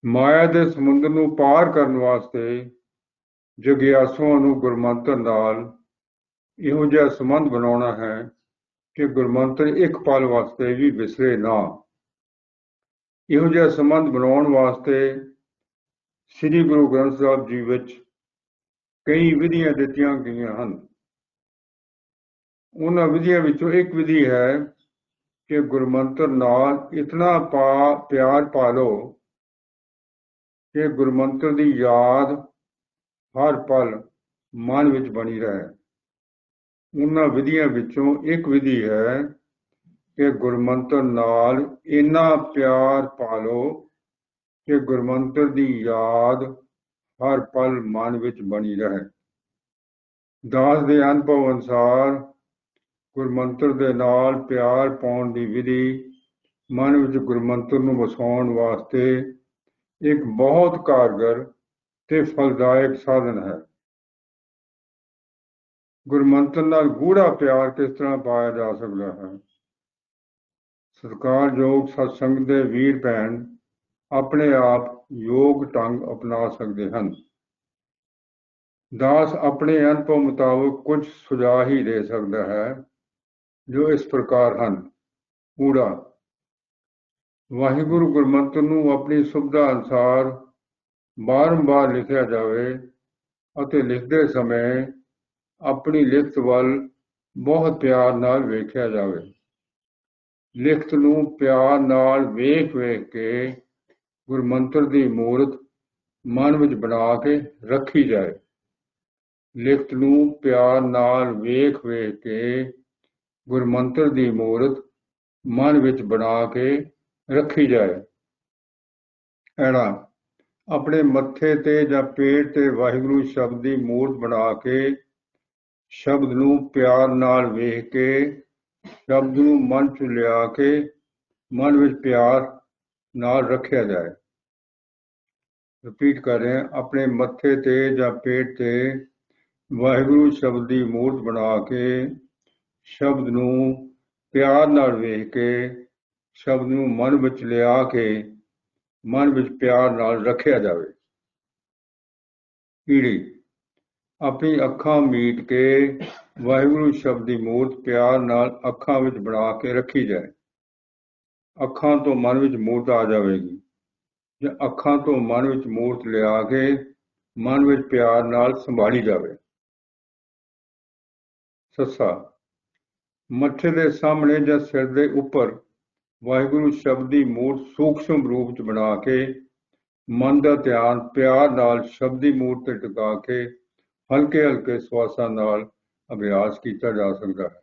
ਮਾਇਆ ਦੇ ਸਮੁੰਦਰ ਨੂੰ ਪਾਰ ਕਰਨ ਵਾਸਤੇ ਜਗਿਆਸੂਆਂ ਨੂੰ ਗੁਰਮੰਤਰ ਨਾਲ ਇਹੋ ਜਿਹਾ ਸੰਬੰਧ ਬਣਾਉਣਾ ਹੈ ਕਿ ਗੁਰਮੰਤਰ ਇੱਕ ਪਲ ਵਾਸਤੇ ਵੀ ਵਿਸਰੇ ਨਾ। ਇਹੋ ਜਿਹਾ ਸੰਬੰਧ ਬਣਾਉਣ ਵਾਸਤੇ ਸ੍ਰੀ ਗੁਰੂ ਗ੍ਰੰਥ ਸਾਹਿਬ ਜੀ ਵਿੱਚ ਕਈ ਵਿਧੀਆਂ ਦਿੱਤੀਆਂ ਗਈਆਂ ਹਨ। ਉਹਨਾਂ ਵਿਧੀਆਂ ਵਿੱਚੋਂ ਇੱਕ ਵਿਧੀ ਹੈ ਕਿ ਗੁਰਮੰਤਰ ਨਾਲ ਇਤਨਾ ਪਿਆਰ ਪਾ ਲਓ ਕਿ ਗੁਰਮੰਤਰ ਦੀ ਯਾਦ ਹਰ ਪਲ ਮਨ ਵਿੱਚ ਬਣੀ ਰਹੇ। ਉਹਨਾਂ ਵਿਧੀਆਂ ਵਿੱਚੋਂ ਇੱਕ ਵਿਧੀ ਹੈ ਕਿ ਗੁਰਮੰਤਰ ਨਾਲ ਇੰਨਾ ਪਿਆਰ ਪਾ ਲਓ ਕਿ ਗੁਰਮੰਤਰ ਦੀ ਯਾਦ ਹਰ ਪਲ ਮਨ ਵਿੱਚ ਬਣੀ ਰਹੇ। ਦਾਸ ਦੇ ਅਨੁਭਵ ਅਨੁਸਾਰ ਗੁਰਮੰਤਰ ਦੇ ਨਾਲ ਪਿਆਰ ਪਾਉਣ ਦੀ ਵਿਧੀ ਮਨ ਵਿੱਚ ਗੁਰਮੰਤਰ ਨੂੰ ਵਸਾਉਣ ਵਾਸਤੇ ਇੱਕ ਬਹੁਤ ਕਾਰਗਰ ਤੇ ਫਲਦਾਇਕ ਸਾਧਨ ਹੈ। ਗੁਰਮੰਤਰ ਨਾਲ ਗੂੜਾ ਪਿਆਰ ਕਿਸ ਤਰ੍ਹਾਂ ਪਾਇਆ ਜਾ ਸਕਦਾ ਹੈ? ਸਤਿਕਾਰਯੋਗ ਸਤਸੰਗ ਦੇ ਵੀਰ ਭੈਣ ਆਪਣੇ ਆਪ ਯੋਗ ਢੰਗ ਅਪਣਾ ਸਕਦੇ ਹਨ। ਦਾਸ ਆਪਣੇ ਅਨੁਭਵ ਮੁਤਾਬਕ ਕੁਝ ਸੁਝਾਅ ਹੀ ਦੇ ਸਕਦਾ ਹੈ ਜੋ ਇਸ ਪ੍ਰਕਾਰ ਹਨ। ਗੂੜਾ ਵਾਹਿਗੁਰੂ ਗੁਰਮੰਤਰ ਨੂੰ ਆਪਣੀ ਸੁਵਿਧਾ ਅਨੁਸਾਰ ਬਾਰੰਬਾਰ ਲਿਖਿਆ ਜਾਵੇ ਅਤੇ ਲਿਖਦੇ ਸਮੇਂ ਆਪਣੀ ਲਿਖਤ ਵੱਲ ਬਹੁਤ ਪਿਆਰ ਨਾਲ ਵੇਖਿਆ ਜਾਵੇ। ਲਿਖਤ ਨੂੰ ਪਿਆਰ ਨਾਲ ਵੇਖ ਵੇਖ ਕੇ ਗੁਰਮੰਤਰ ਦੀ ਮੂਰਤ ਮਨ ਵਿੱਚ ਬਣਾ ਕੇ ਰੱਖੀ ਜਾਏ। ਲਿਖਤ ਨੂੰ ਪਿਆਰ ਨਾਲ ਵੇਖ ਵੇਖ ਕੇ ਗੁਰਮੰਤਰ ਦੀ ਮੂਰਤ ਮਨ ਵਿੱਚ ਬਣਾ ਕੇ ਰੱਖੀ ਜਾਏ। ਐੜਾ ਆਪਣੇ ਮੱਥੇ ਤੇ ਜਾਂ ਪੇਟ ਤੇ ਵਾਹਿਗੁਰੂ ਸ਼ਬਦ ਦੀ ਮੂਰਤ ਬਣਾ ਕੇ ਸ਼ਬਦ ਨੂੰ ਪਿਆਰ ਨਾਲ ਵੇਖ ਕੇ ਸ਼ਬਦ ਨੂੰ ਮਨ 'ਚ ਲਿਆ ਕੇ ਮਨ ਵਿੱਚ ਪਿਆਰ ਨਾਲ ਰੱਖਿਆ ਜਾਏ। ਰਿਪੀਟ ਕਰ ਰਹੇ ਹਾਂ, ਆਪਣੇ ਮੱਥੇ ਤੇ ਜਾਂ ਪੇਟ ਤੇ ਵਾਹਿਗੁਰੂ ਸ਼ਬਦ ਦੀ ਮੂਰਤ ਬਣਾ ਕੇ ਸ਼ਬਦ ਨੂੰ ਪਿਆਰ ਨਾਲ ਵੇਖ ਕੇ ਸ਼ਬਦ ਨੂੰ ਮਨ ਵਿੱਚ ਲਿਆ ਕੇ ਮਨ ਵਿੱਚ ਪਿਆਰ ਨਾਲ ਰੱਖਿਆ ਜਾਵੇ। ਈੜੀ ਆਪਣੀ ਅੱਖਾਂ ਮੀਟ ਕੇ ਵਾਹਿਗੁਰੂ ਸ਼ਬਦ ਦੀ ਮੂਰਤ ਪਿਆਰ ਨਾਲ ਅੱਖਾਂ ਵਿੱਚ ਬਣਾ ਕੇ ਰੱਖੀ ਜਾਏ। ਅੱਖਾਂ ਤੋਂ ਮਨ ਵਿੱਚ ਮੂਰਤ ਆ ਜਾਵੇਗੀ ਜਾਂ ਅੱਖਾਂ ਤੋਂ ਮਨ ਵਿੱਚ ਮੂਰਤ ਲਿਆ ਕੇ ਮਨ ਵਿੱਚ ਪਿਆਰ ਨਾਲ ਸੰਭਾਲੀ ਜਾਵੇ। ਸੱਸਾ ਮੱਥੇ ਦੇ ਸਾਹਮਣੇ ਜਾਂ ਸਿਰ ਦੇ ਉੱਪਰ ਵਾਹਿਗੁਰੂ ਸ਼ਬਦ ਦੀ ਮੂਰਤ ਸੂਖਸ਼ਮ ਰੂਪ 'ਚ ਬਣਾ ਕੇ ਮਨ ਦਾ ਧਿਆਨ ਪਿਆਰ ਨਾਲ ਸ਼ਬਦ ਦੀ ਮੂਰਤ ਤੇ ਟਿਕਾ ਕੇ ਹਲਕੇ ਹਲਕੇ ਸਵਾਸਾਂ ਨਾਲ ਅਭਿਆਸ ਕੀਤਾ ਜਾ ਸਕਦਾ ਹੈ।